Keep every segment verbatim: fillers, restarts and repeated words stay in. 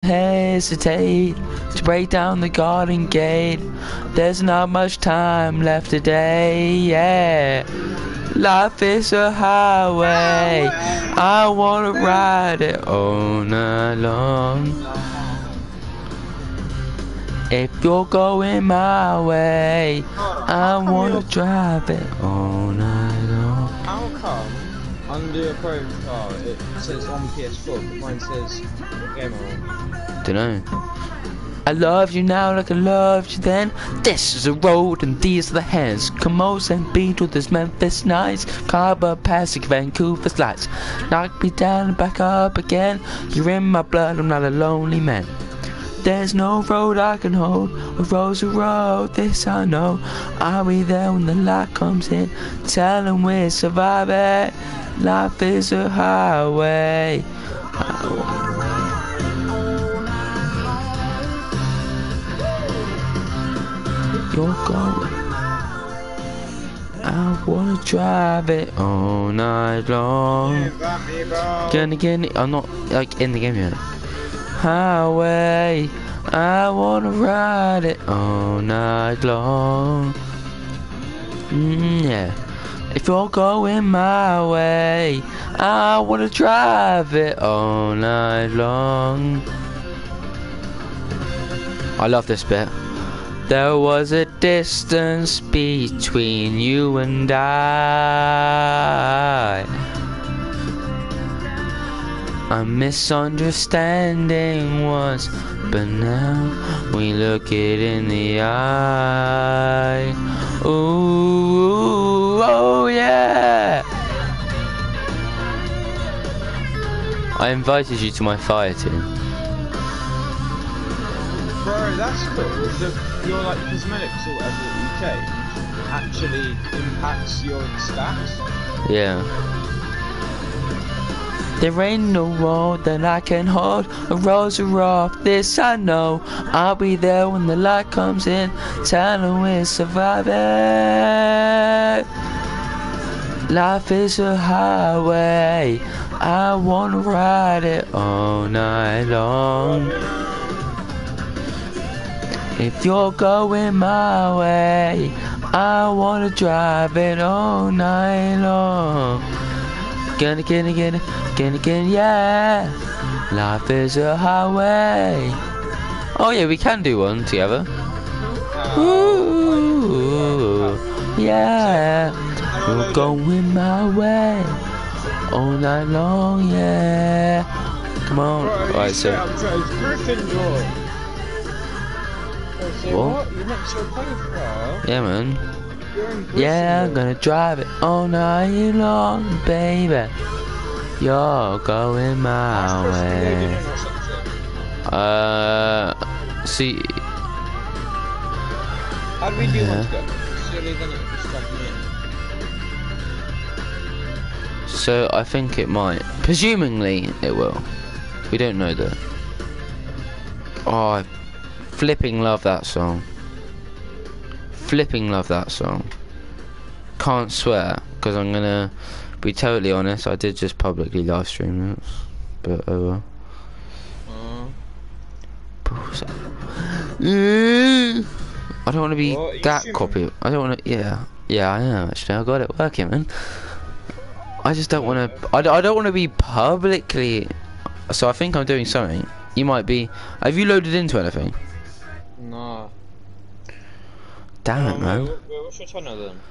hesitate to break down the garden gate. There's not much time left today, yeah. Life is a highway, I wanna ride it all night long. If you're going my way, I wanna drive it all night long. How come under your profile it says on P S four, but mine says Game On? Dunno. I love you now like I loved you then. This is the road and these are the hands. Come on, Saint Petersburg, Memphis nights. Carver, Pacific, Vancouver's lights. Knock me down and back up again. You're in my blood, I'm not a lonely man. There's no road I can hold. A road's a road, this I know. I'll be there when the light comes in. Tell them we're surviving. Life is a highway. You're going, I wanna drive it all night long. Gonna get it, I'm not like in the game yet. Highway, I wanna ride it all night long. Mm, yeah. If you're going my way, I wanna drive it all night long. I love this bit. There was a distance between you and I. A misunderstanding once, but now we look it in the eye. Ooh, oh yeah! I invited you to my fire team. Bro, that's cool. The, your like cosmetics or whatever that you change actually impacts your stats. Yeah. There ain't no road that I can hold. A rose are off, this I know. I'll be there when the light comes in. Tell them we're surviving. Life is a highway, I wanna ride it all night long. If you're going my way, I wanna drive it all night long. Gonna, gonna, gonna, gonna, gonna, yeah. Life is a highway. Oh yeah, we can do one together. Ooh, yeah. You're going my way all night long, yeah. Come on. Alright, so. What? You're next to a profile? Yeah, man. Yeah, I'm gonna drive it all night long, baby. You're going my way. Uh, see. How do we do yeah. one together? Surely then it would just drag me in. So I think it might. Presumingly it will. We don't know though. Oh, I flipping love that song. Flipping love that song. Can't swear because I'm gonna be totally honest. I did just publicly live stream it, but oh well. Uh. I don't want to be what, that copy. I don't want to. Yeah, yeah, I am actually. I got it working, man. I just don't want to. I, I don't want to be publicly. So I think I'm doing something. You might be. Have you loaded into anything? No. Damn it, man. Wait, what's your channel then?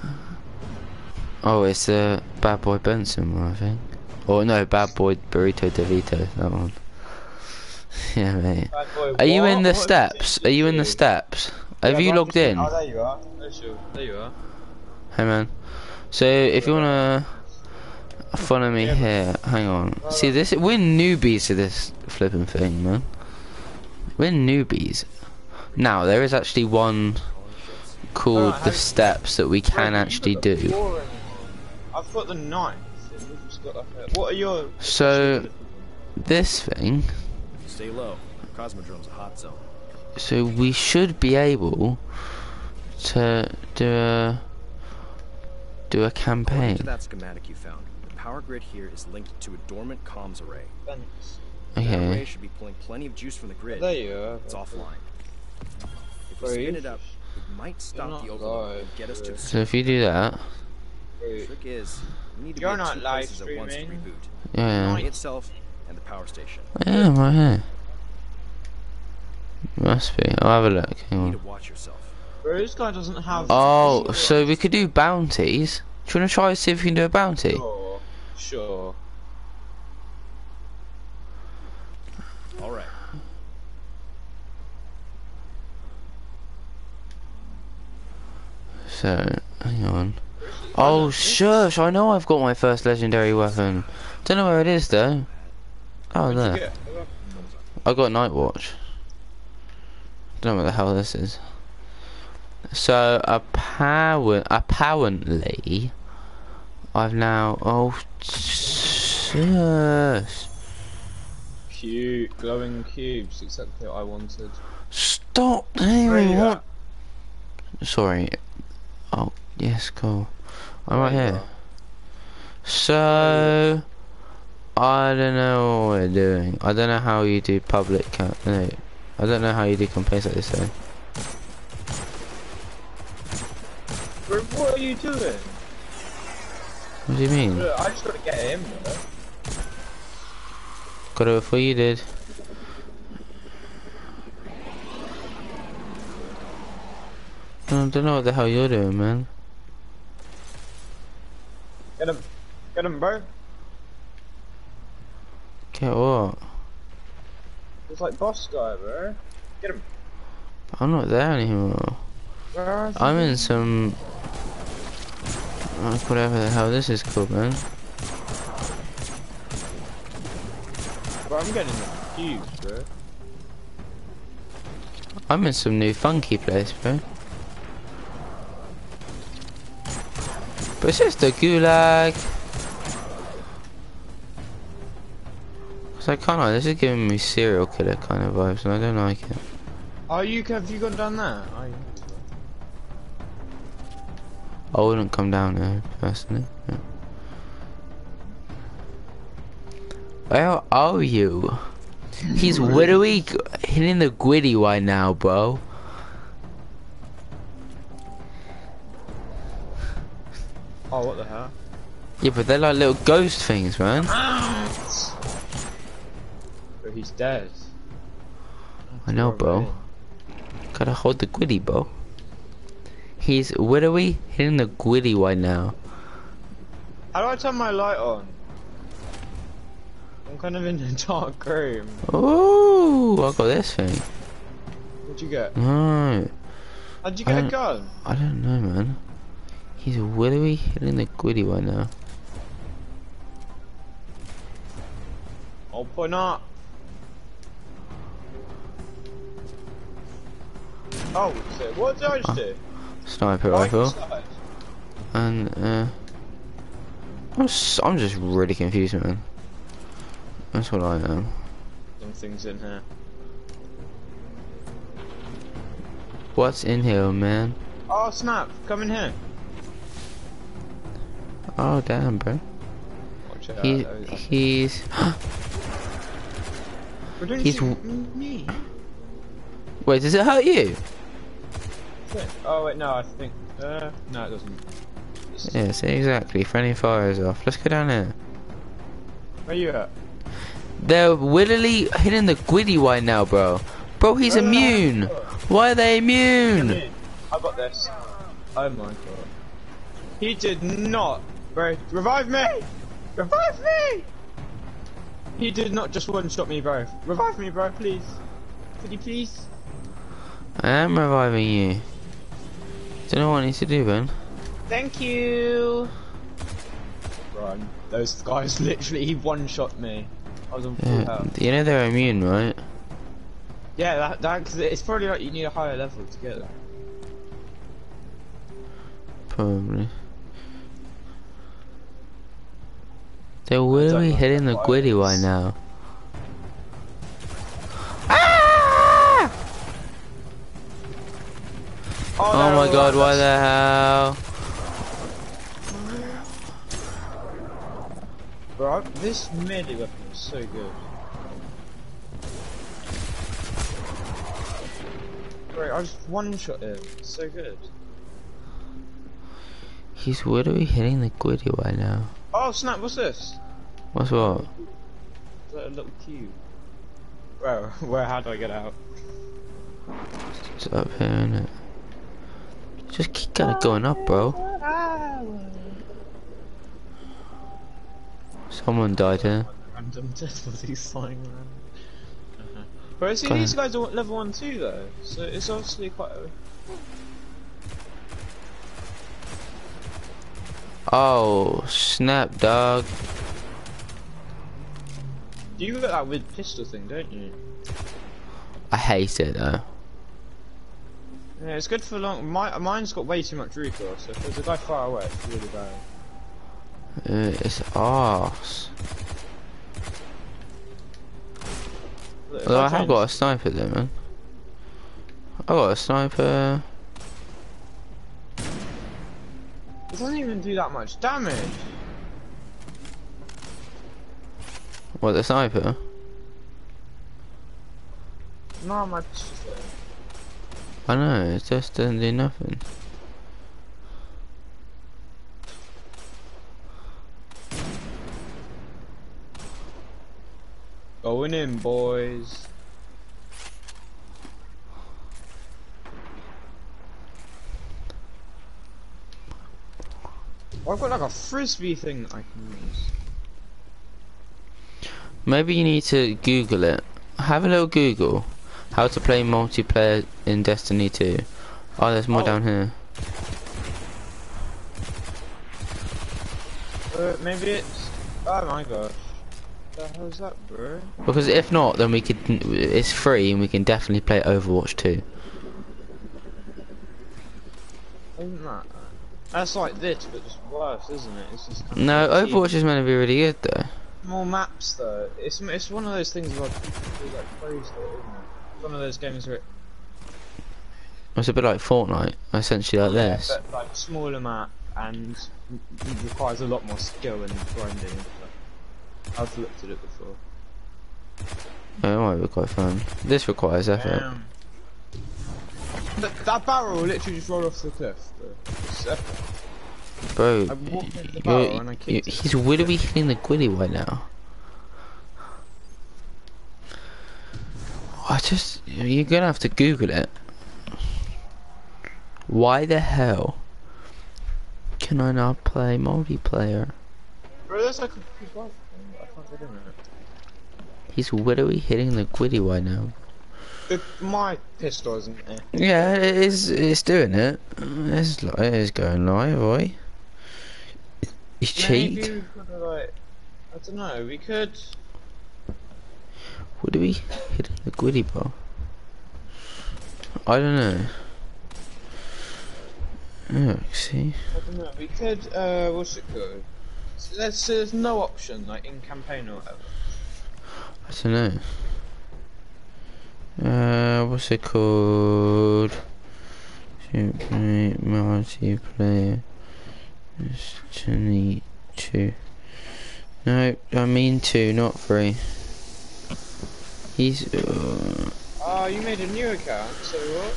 Oh, it's uh, Bad Boy Benson, I think. Or no, Bad Boy Burrito DeVito, that one. Yeah, mate. Boy, are you in the what steps? Are you in the steps? Have yeah, you logged in? Oh, there you are. There you are. Hey, man. So, if you wanna follow me yeah, here, hang on. Oh. See, this we're newbies to this flipping thing, man. We're newbies. Now, there is actually one called the steps that we can actually do. I've got the ninth. What are your? So, this thing. Stay low. Cosmodrome's a hot zone. So we should be able to do a do a campaign. To that schematic you found, the power grid here is linked to a dormant comms array. Thanks. That Okay. array should be pulling plenty of juice from the grid. There you are. It's offline. If we Bro, spin you- it up, it might stop not the overload live, and get us to bro. the So if you do that, The trick is, we need to You're be at not two live places at once to streaming. reboot. yeah, The array itself and the power station. yeah, I'm right here. Must be. I'll have a look. Hang You need on. to watch yourself. Bro, this guy doesn't have. Oh, so we could do bounties. Do you want to try to see if we can do a bounty? Sure. Sure. All right. So, hang on. Oh, shush! I know I've got my first legendary weapon. Don't know where it is though. Oh, What'd you there. get? I got Night Watch. Don't know what the hell this is. So apparent, apparently, I've now. Oh, shush! Cute, glowing cubes, exactly what I wanted. Stop! Where Hey, you what? Sorry. Oh, yes, cool. I'm right There you here. are. So, I don't know what we're doing. I don't know how you do public ca- no, I don't know how you do complaints like this though. Bro, what are you doing? What do you mean? Bro, I just gotta get him, bro. Got it before you did. I don't know what the hell you're doing, man. Get him. Get him, bro. Get what? It's like boss guy, bro. Get him. I'm not there anymore. Where is I'm he? in some... like whatever the hell this is called, man. Bro, I'm getting the cubes, bro. I'm in some new funky place, bro. But it's just a gulag. Cause I can't like, this is giving me serial killer kind of vibes and I don't like it. Are you, have you gone down there? Are you? I wouldn't come down there, personally. Yeah. Where are you? He's literally g- hitting the gritty right now, bro. Oh, what the hell? Yeah, but they're like little ghost things, man. Bro, he's dead. I know, bro. Gotta hold the gritty, bro. He's literally hitting the gritty right now. How do I turn my light on? I'm kind of in a dark room. Ooh, I got this thing. What'd you get? No, How'd you I get a don't- gun? I don't know, man. He's literally hitting the gritty right now. Open up. Oh, shit. What did I just do? Sniper Oh, I rifle. decided. And, uh... I'm, s I'm just really confused, man. That's what I am. Something's in here. What's in here, man? Oh, snap. Come in here. Oh, damn, bro. Watch out. He, There we go. he's... We're doing he's shoot w- me. Wait, does it hurt you? Oh, wait, no, I think... Uh, no, it doesn't. It's- Yes, exactly. Friendly fire is off. Let's go down here. Where you at? They're literally hitting the gritty right now, bro. Bro, he's Uh, immune. Why are they Come immune? in. I got this. Oh my god. He did not, bro. Revive me! Revive me! He did not just one-shot me, bro. Revive me, bro, please. Could you please? I am reviving you. Don't know what I need to do, Ben. Thank you. Run. Those guys literally he one-shot me. I was on full Yeah, health. you know they're immune, right? Yeah, that that cause it's probably like you need a higher level to get that. Probably. They're literally like hitting the that gritty right violence. now. Ah! Oh my god, why the hell? Bro, this melee weapon is so good. Great, I just one-shot him. It's so good. He's literally hitting the gritty right now. Oh snap! What's this? What's what? Is that a little cube? Where? Where? How do I get out? It's up here, innit? Just keep kinda going up, bro. Someone died here. Random dead bodies flying around. Uh-huh. But see, Go these ahead. guys are level one too, though, so it's obviously quite. A... Oh, snap, dog. You got that with pistol thing, don't you? I hate it though. Yeah, it's good for long. My mine's got way too much recoil, so if there's a guy far away, it's really bad. Uh, it's arse. Look, if Although I have change- got a sniper there, man. I got a sniper. It doesn't even do that much damage. What, the sniper? No, my pistol thing. I know, it just doesn't do nothing. Going in, boys. I've got like a frisbee thing that I can use. Maybe you need to Google it. Have a little Google. How to play multiplayer in Destiny two. Oh, there's more Oh. down here. Uh, maybe it's. Oh my gosh. What the hell is that, bro? Because if not, then we could. It's free and we can definitely play Overwatch two. Isn't that? That's like this, but just worse, isn't it? It's just kind of No, like Overwatch is meant to be really good though. more maps though. It's it's one of those things where people do like praise it, isn't it? It's one of those games where it, It's a bit like Fortnite, essentially like this. but like smaller map and m- m- requires a lot more skill and grinding and stuff. I've looked at it before. Yeah, it might be quite fun. This requires effort. Damn. That, that barrel literally just rolled off the cliff. Bro. It's epic. Bro, I walked into the you're, barrel and I you kicked it. he's literally hitting the gritty right now. I just, you're gonna have to Google it. Why the hell can I not play multiplayer? Bro, there's like a big rifle thing, but I can't get in it. He's literally hitting the gritty right now. The, my pistol isn't there. Yeah, it is. It's doing it. It's, li- it is going live, boy. He's Maybe cheat. we could like, I don't know, we could. What do we hit the gritty bro? I don't know. Oh, see. I don't know, we could, uh, what's it called? So there's, so there's no option, like, in campaign or whatever. I don't know. Uh, what's it called? Simply multiplayer. Destiny two. No, I mean two, not three. He's. Uh, Oh, you made a new account, so what?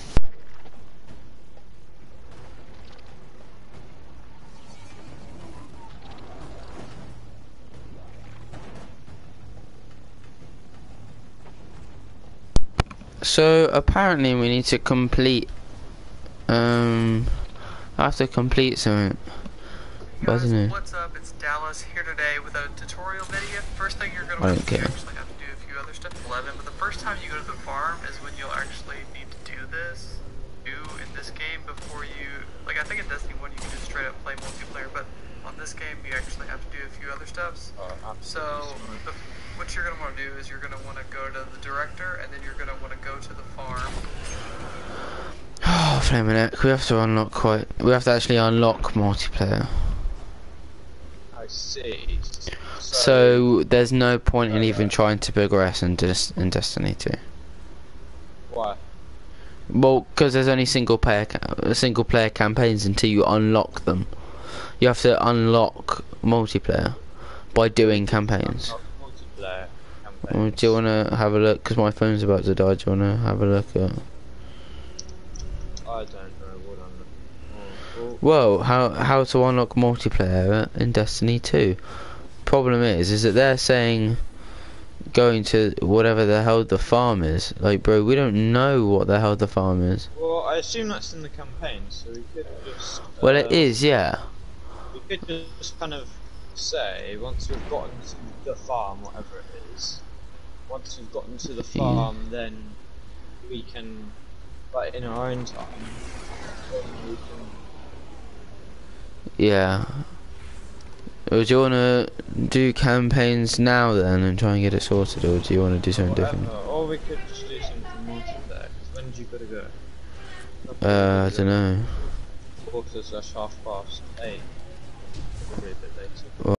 so apparently we need to complete. Um, I have to complete something. But I Guys, don't know. what's up? It's Dallas here today with a tutorial video. First thing you're I gonna don't want to do, care. you actually have to do a few other stuff. eleven, but the first time you go to the farm is when you'll actually need to do this. Do in this game before you, like I think in Destiny one you can just straight up play multiplayer, but on this game you actually have to do a few other steps. Oh, So the, what you're gonna want to do is you're gonna want to go to the director, and then you're gonna want to go to the farm. Oh, flaming heck, we have to unlock quite. We have to actually unlock multiplayer. I see. So there's no point in even trying to progress in, Des in Destiny two. Why? Well, because there's only single player ca single player campaigns until you unlock them. You have to unlock multiplayer by doing campaigns. Not multiplayer Well, campaign. do you want to have a look? Because my phone's about to die. Do you want to have a look at? I don't know what I'm looking for. Oh, Well, how how to unlock multiplayer in Destiny two? Problem is, is that they're saying going to whatever the hell the farm is. Like, bro, we don't know what the hell the farm is. well, I assume that's in the campaign, so we could just. Well, uh, it is, yeah. We could just kind of say once we've gotten to the farm, whatever it is. Once we've gotten to the farm, then we can, like, in our own time. Then we can Yeah. Or do you want to do campaigns now then and try and get it sorted, or do you want to do something whatever, different? or we could just do something multiplayer. Because when do you gotta go? Uh, I don't know. Quarter slash half past eight. Probably